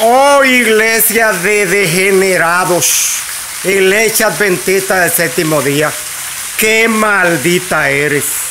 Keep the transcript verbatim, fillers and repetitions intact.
Oh, iglesia de degenerados, iglesia adventista del séptimo día, qué maldita eres.